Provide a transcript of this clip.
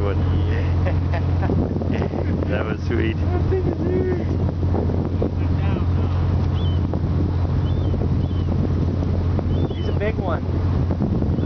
one. That was sweet. That thing is huge. He's a big one.